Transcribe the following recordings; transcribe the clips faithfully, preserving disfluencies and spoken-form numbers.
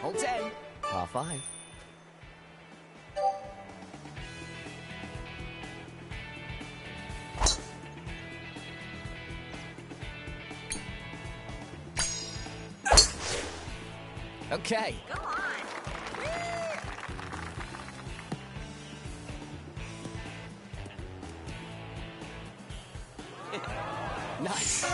Hole ten, par five. Okay. Go on. Nice.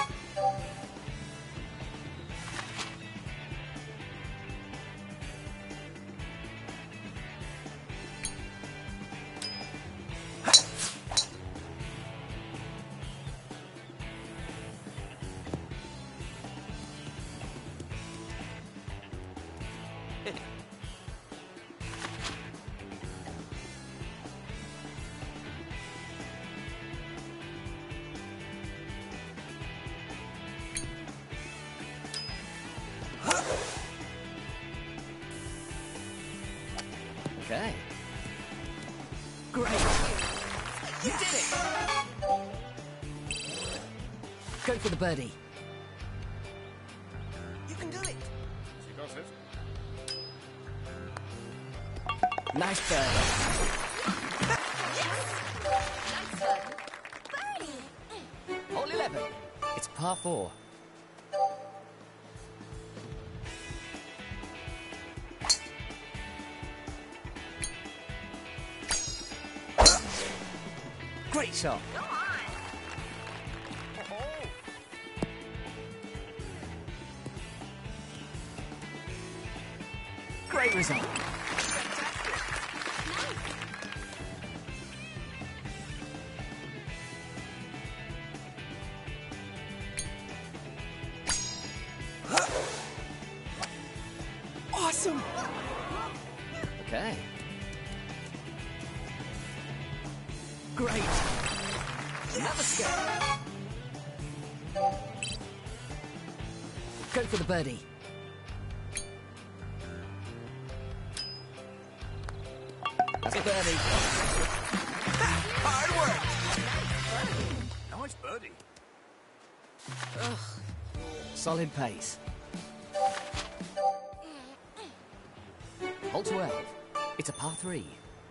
Okay. Great. You did it! Go for the birdie. You can do it. She does it. Nice birdie. Nice one. Birdie. Hole eleven. It's par four. Great shot. Go on. Great result. Awesome. Okay. Great. Another skip. Go for the birdie. That's a birdie. Hard work. Nice birdie. Solid pace. Hole twelve. It's a par three.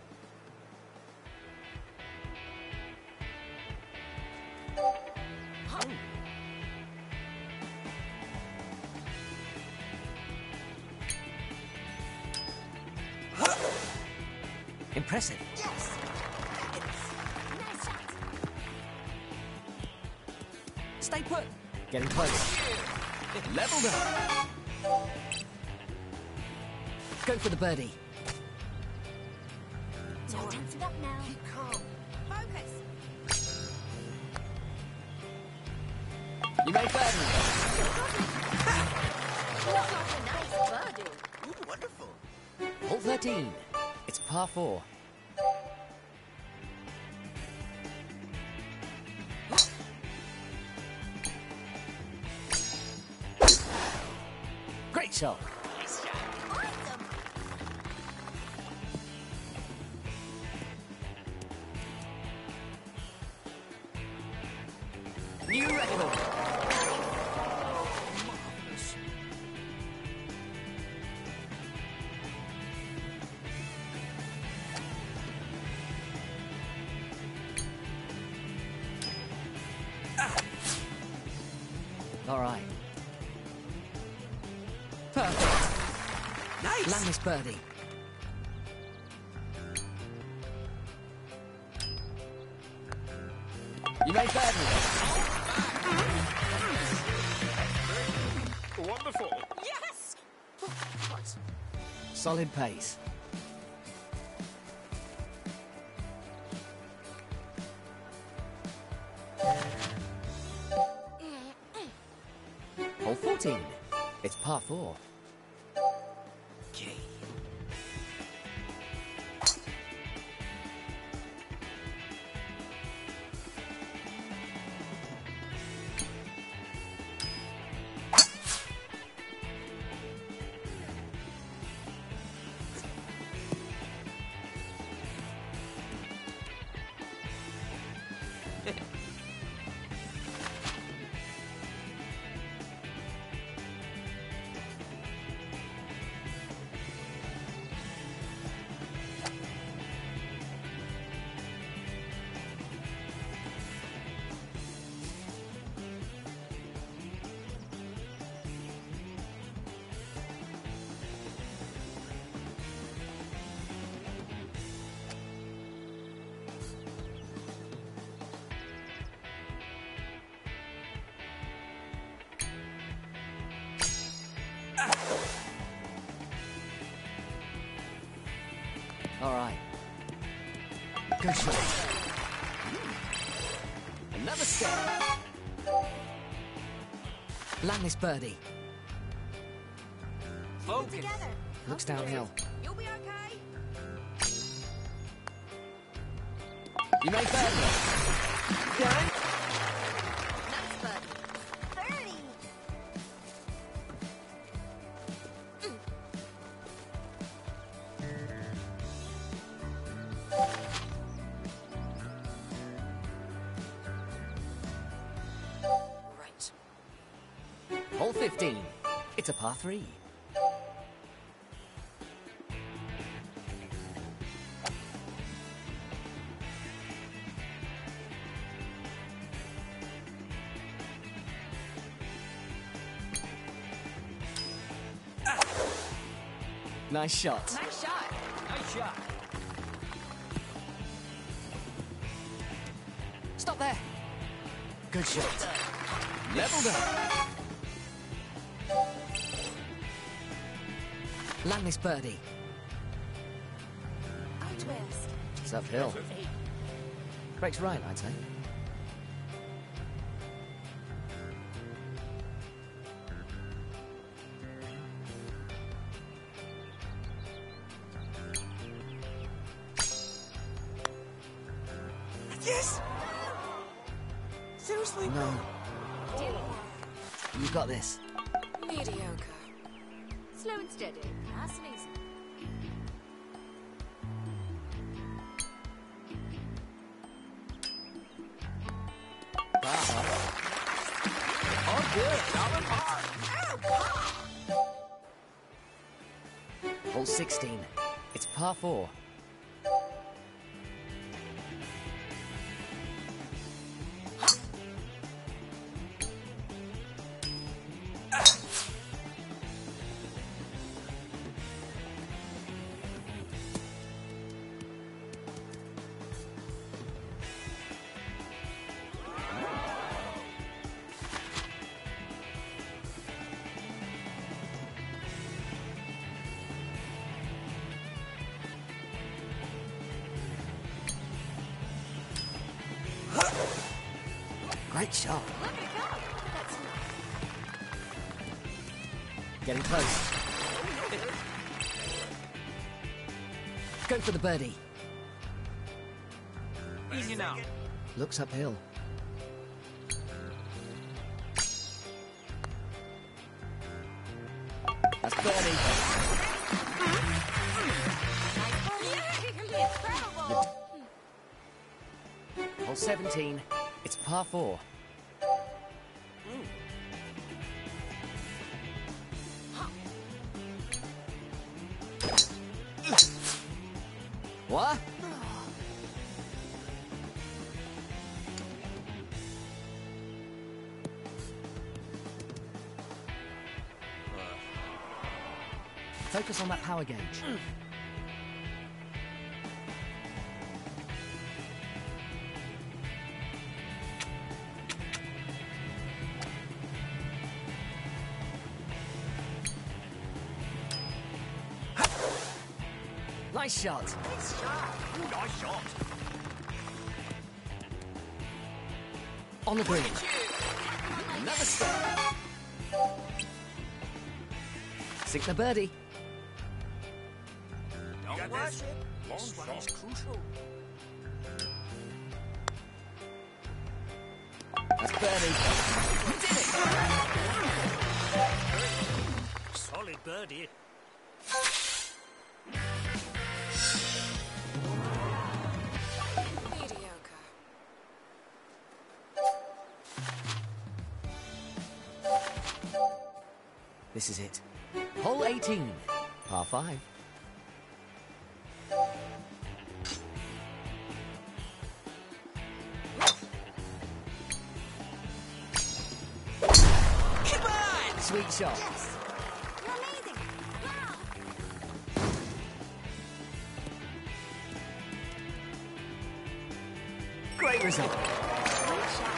Impressive. Yes. Nice shot. Stay put. Getting close. Leveled up. Go for the birdie. Don't tense it up now. Keep calm. Focus. You made birdie. Looks like a nice birdie. Ooh, wonderful. Hole thirteen. It's par four. Great shot. Awesome. New record. All right. Perfect. Nice. Land this birdie. You made birdie. Wonderful. Yes. Nice. Solid pace. Hole fourteen. It's par four. Okay. Good shot. Another step. Land this birdie. Focus. Together. Looks downhill. You'll be okay. You made birdie. Done. Nice birdie. Birdie. Right. Hole fifteen. It's a par three. Nice shot. Nice shot. Nice shot. Stop there. Good shot. Leveled up. Land this birdie. I'll twist. It's uphill. Craig's right, I'd say. Yes! Seriously? No. You got this. Mediocre. Slow and steady. Nice and easy. Oh, good. Hole sixteen. It's par four. Great shot. Look at it go. That's Getting close. Go for the birdie. Easy now. Looks uphill. That's birdie. incredible. Hole seventeen. It's par four. What? Focus on that power gauge. Nice shot. Nice shot. Ooh, nice shot. On the green. Another step. Sink the birdie. Don't got rush this. it. This one is crucial. That's birdie. Solid birdie. Mediocre. This is it. Hole eighteen. Par five. Come on! Sweet shot. Yes. You're amazing. Wow. Great result. Great shot.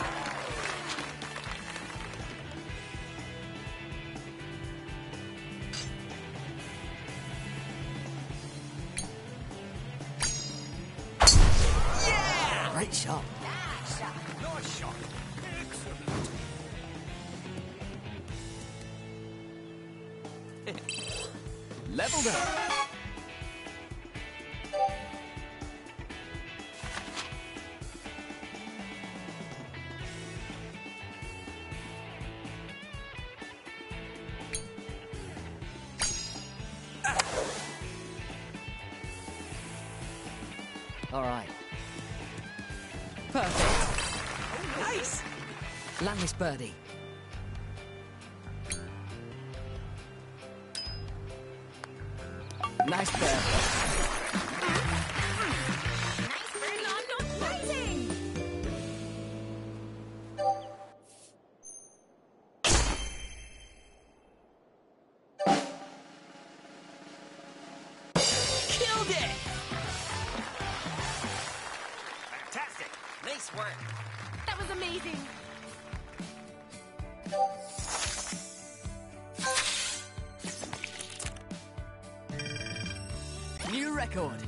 Great shot. Nice shot. Nice shot. Excellent. Leveled up. All right. Perfect. Nice. Land this birdie. Nice bird. Nice birdie. I'm not fighting. Killed it. Fantastic. Nice work. That was amazing. New record.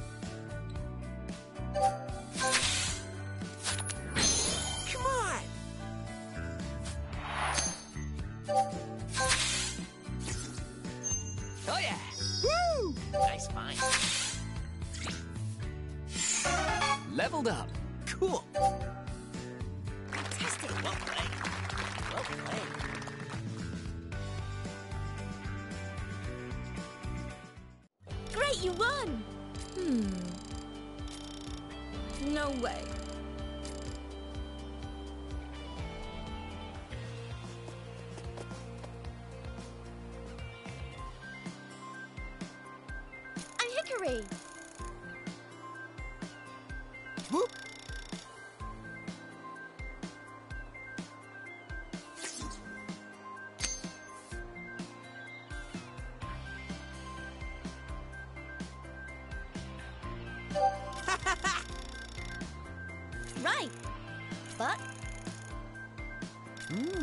Come on. Oh yeah. Woo. Nice find. Leveled up. Cool. Fantastic. Well played. Well played. Great, you won. Hmm. No way. I'm Hickory. Whoop. Right. But Hmm.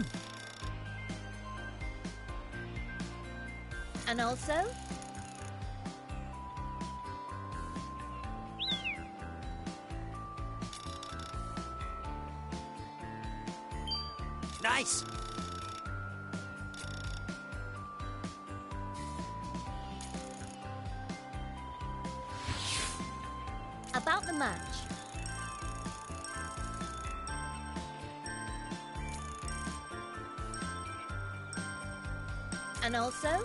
and also Nice. about the match. And also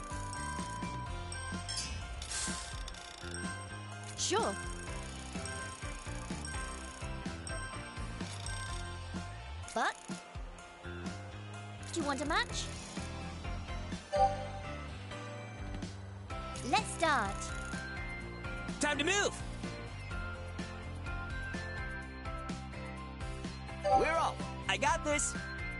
sure. But do you want a match? Let's start. Time to move. We're off. I got this.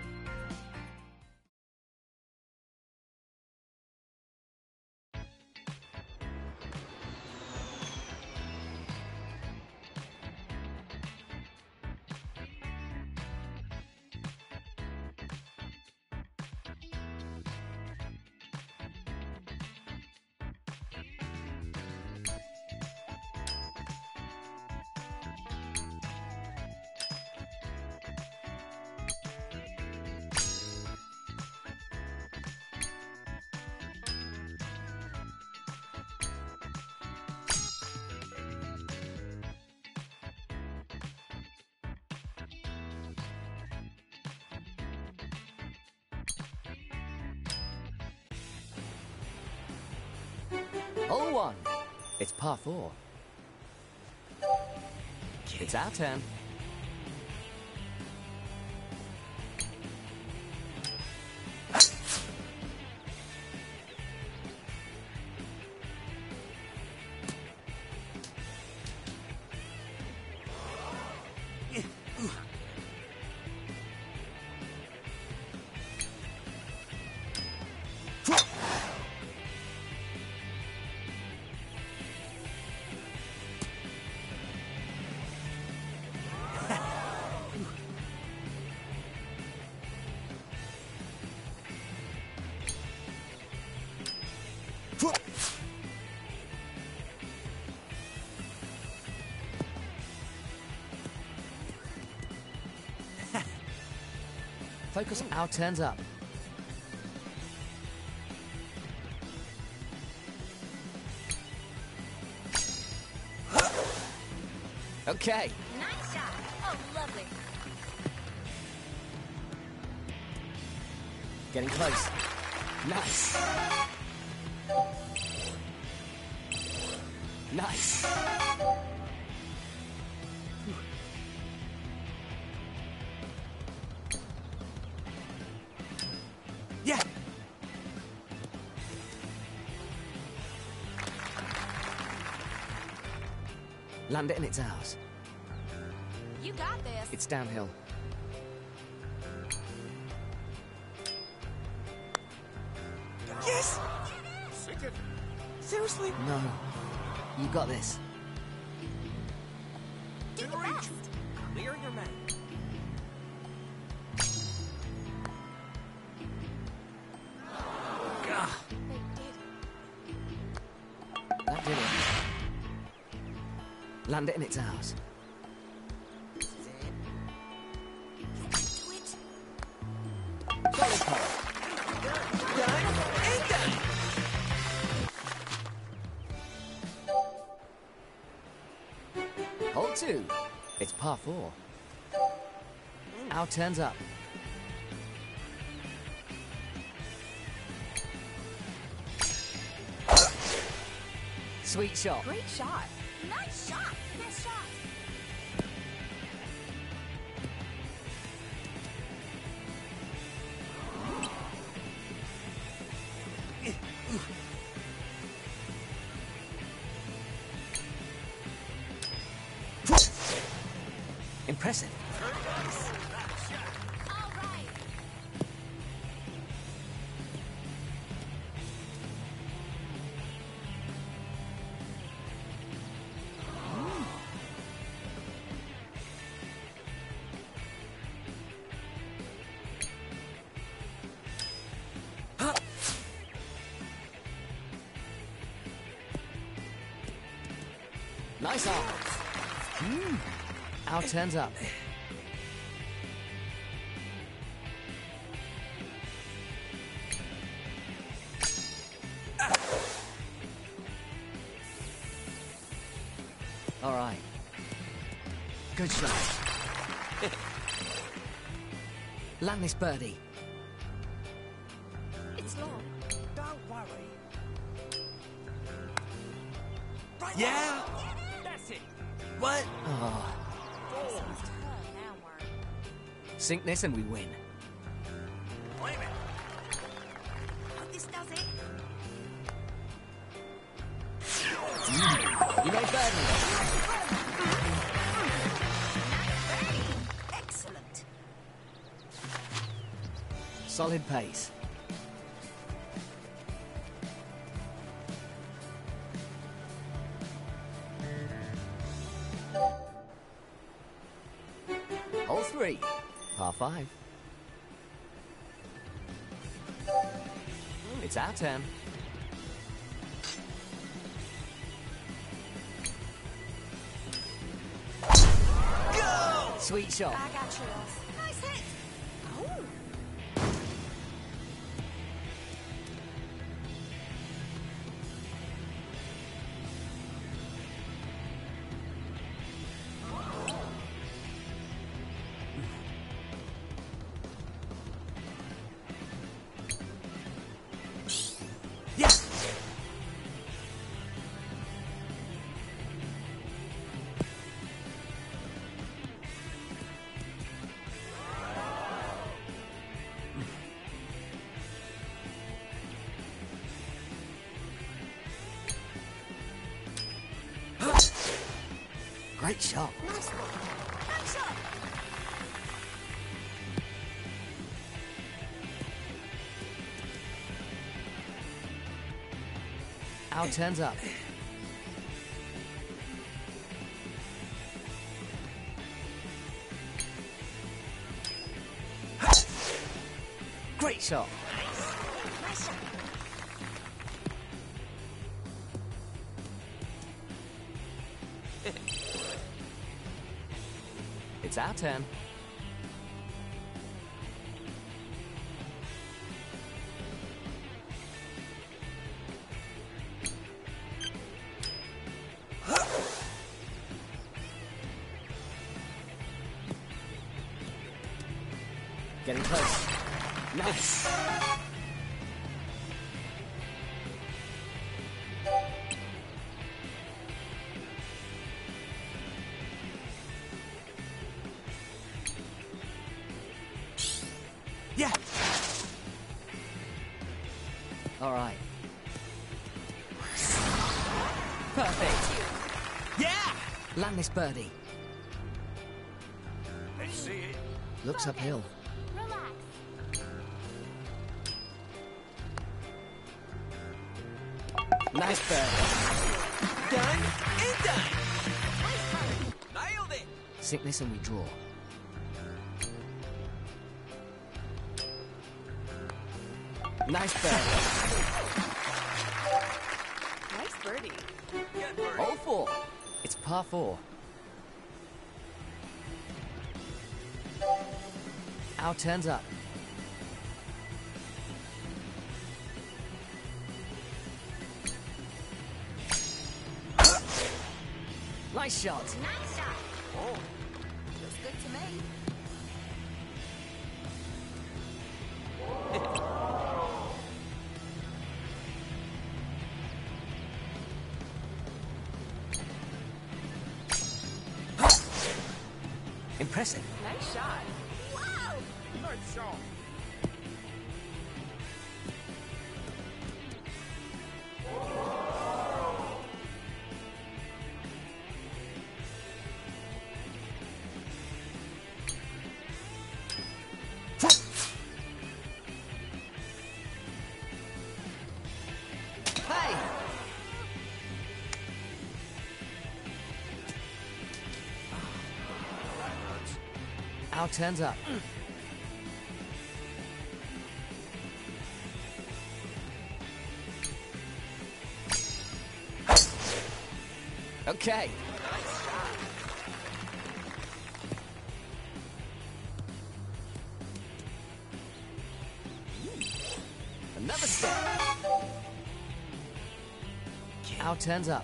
Hole one. It's par four. It's our turn. Focus, our turn's up. Okay. Nice shot. Oh, lovely. Getting close. Nice. Nice. Yeah. Land it and it's ours. You got this. It's downhill. Yes! Seriously? No. You got this. Do your best. Clear your man. Gah. They did. That did it. Land it and it's ours. This is it. Do it. Solid putt. Done and done. Hole two. It's par four. Our turn's up. Sweet shot. Great shot. Nice shot. Nice shot. Impressive. All right. Nice arm. Mm. Our turn's up. All right. Good shot. Land this birdie. It's long. Don't worry. Right. Yeah. That's it. What? Oh, Someone's turn now, Warren. sink this and we win. Wait a minute. Hope this does it. You made birdie. Excellent. Solid pace. Hole three, par five. It's our turn. Go! Sweet shot. I got yours. Nice hit. Oh. Yes! Great shot. Nice one. Nice shot. Our turn's up. Great shot. Nice shot. It's our turn. Getting close. Nice. Yeah. All right. Perfect. Yeah. Land this birdie. I see it. Looks uphill. Relax. Nice birdie. Done and done. Nailed it. Sickness and we draw. Nice birdie. Nice birdie. Good bird. Hole four. It's par four. Our turn's up. Nice shot. Nice shot. Oh, feels good to me. Impressive. Nice shot. Wow. Nice shot. Hey! Our turn's up. Okay. Another step. Our turn's up.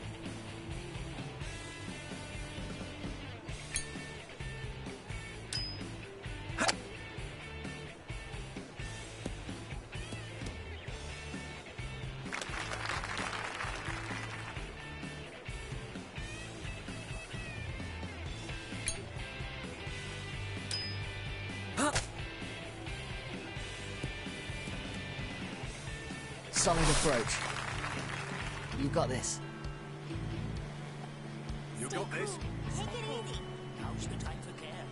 Solid approach. You got this. You got this. Take it easy. Now's the time for care.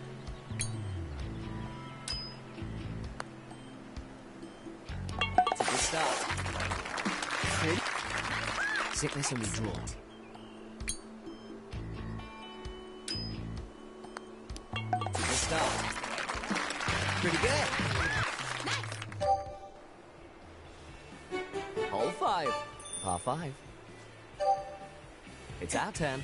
It's a good start. Sickness and we draw. It's a good start. Pretty good. Hole five. Par five. It's our turn.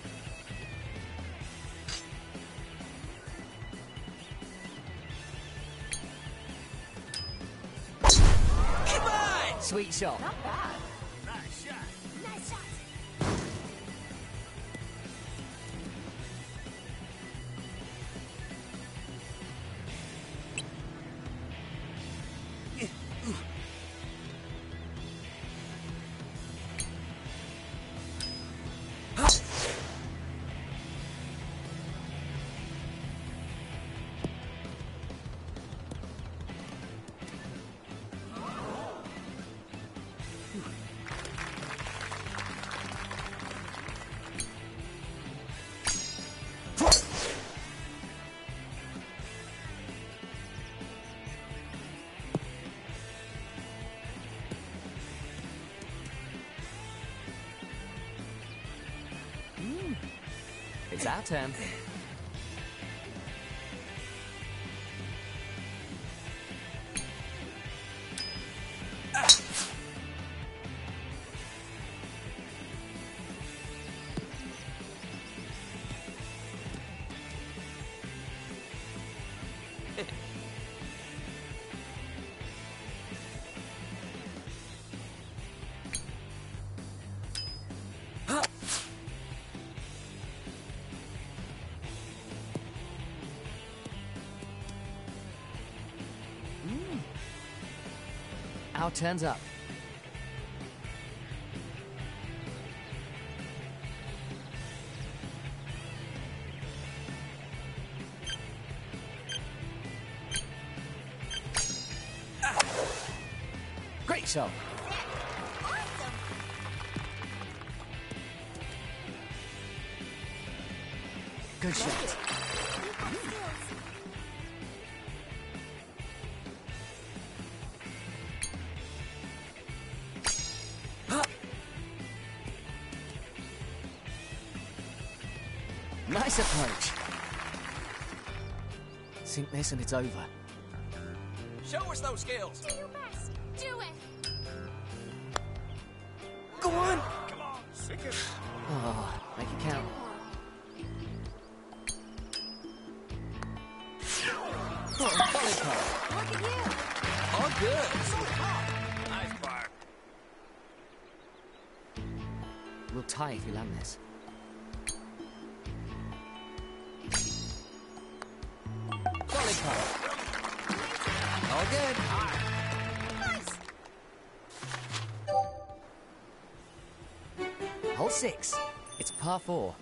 Come on. Sweet shot. Not bad. Nice shot. Nice shot. It's our turn. Our turn's up. Great shot. Good shot. Nice approach. Sink this and it's over. Show us those skills. Do your best. Do it. Go on! Come on, sink it. Oh, make it count. Oh, volley puck. Look at you. Oh, good. So hot. Nice bar. We'll tie if you land this. Volley puck. All good. Nice. Hole six. It's par four.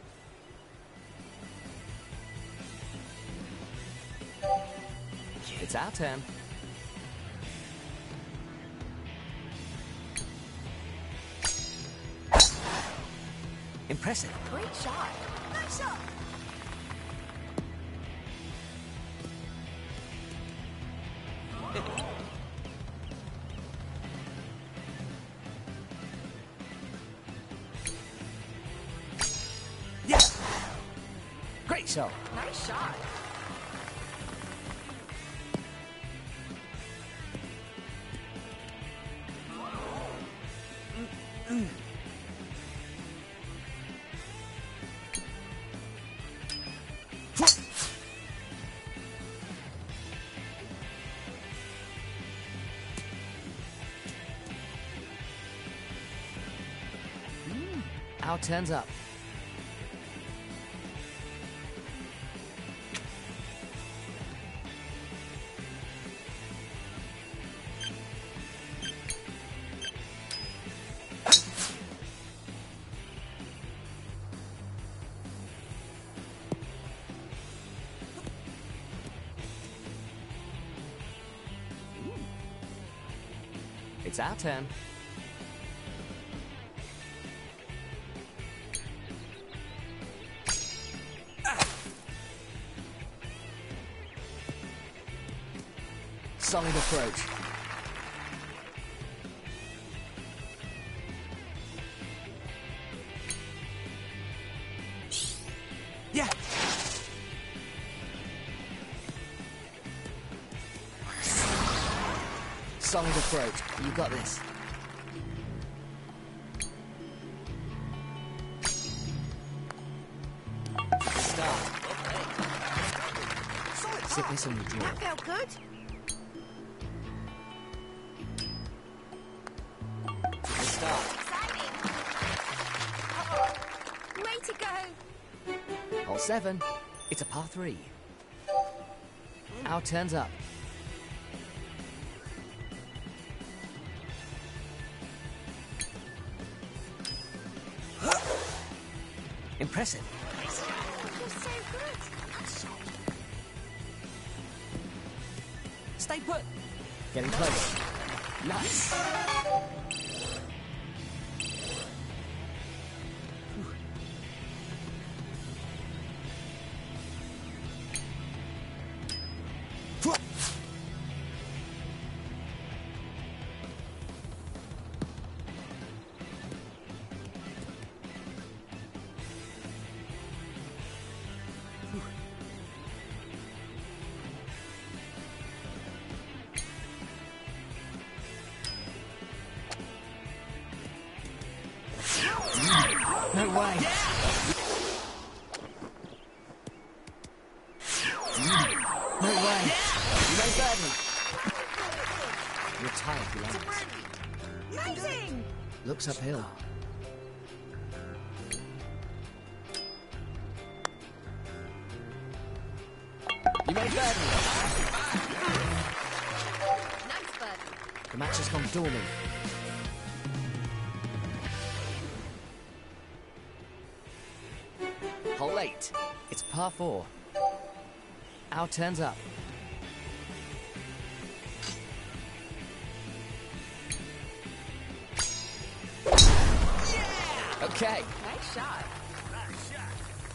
It's our turn. Impressive. Great shot. Nice shot. Yeah. Great shot. Nice shot. Our turn's up. It's our turn. Solid approach. Yeah. Solid approach. You got this. Start. Sit this on the draw. That felt good. Start. Exciting. Uh-oh. Way to go. Hole seven. It's a par three. Our turn's up. Impressive. You're so good. Stay put. Getting close. Nice. No way. No way. You made birdie. You're tired, you like. Amazing. Looks uphill. You made birdie. Nice birdie. The match has gone dormant. Hole eight. It's par four. Our turn's up. Yeah! Okay. Nice shot. Nice shot.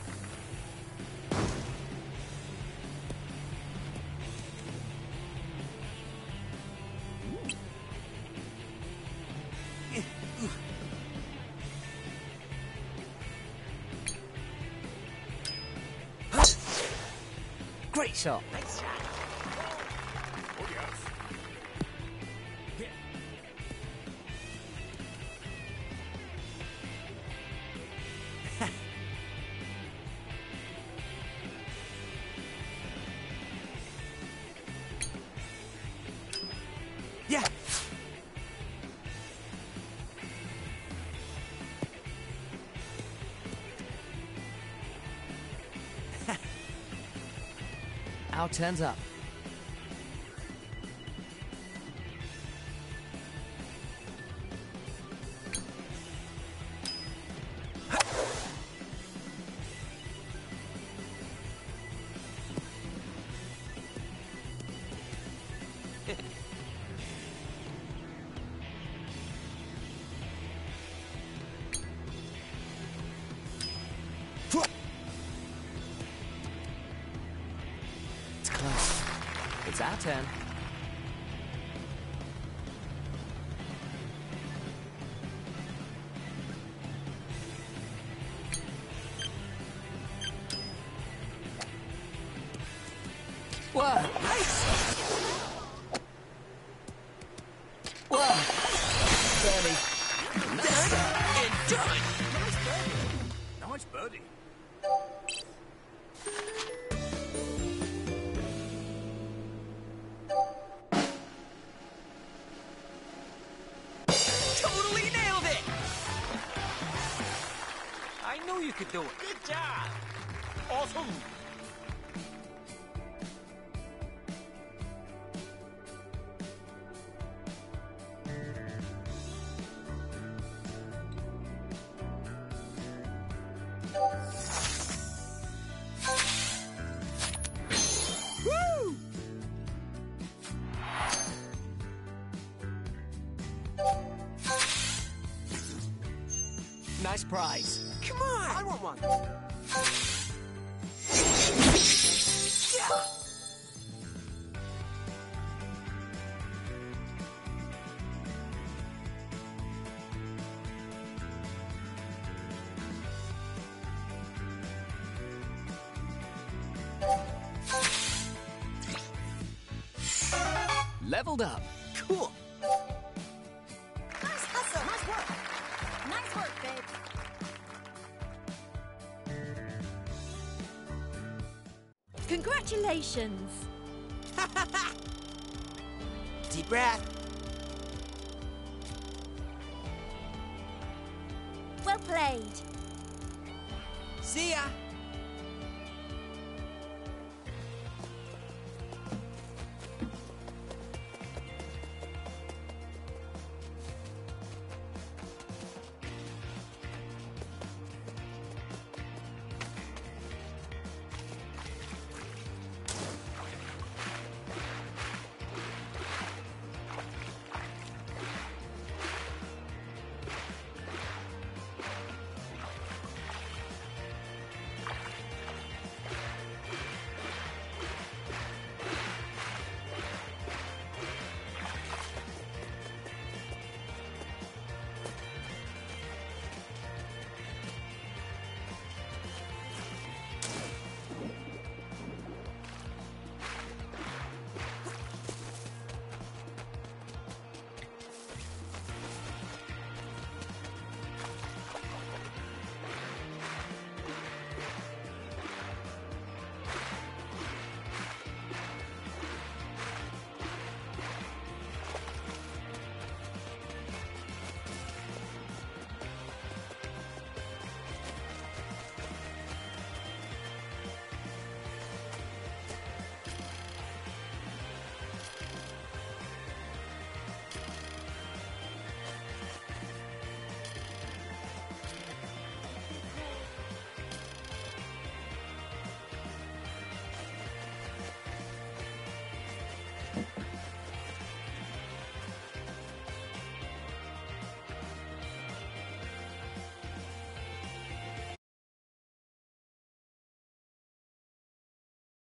Great shot. Nice shot. Oh, yes. Hit. Yeah. Our turn's up. It's close. It's our turn. Whoa! Nice! Whoa! Birdie. Done and done. Nice birdie. Totally nailed it. I knew you could do it. Good job. Awesome. Woo! Nice prize. Come on. I want one. Yeah. Leveled up. Cool. Nice hustle. Nice work. Nice work, babe. Congratulations. Deep breath. Well played. See ya.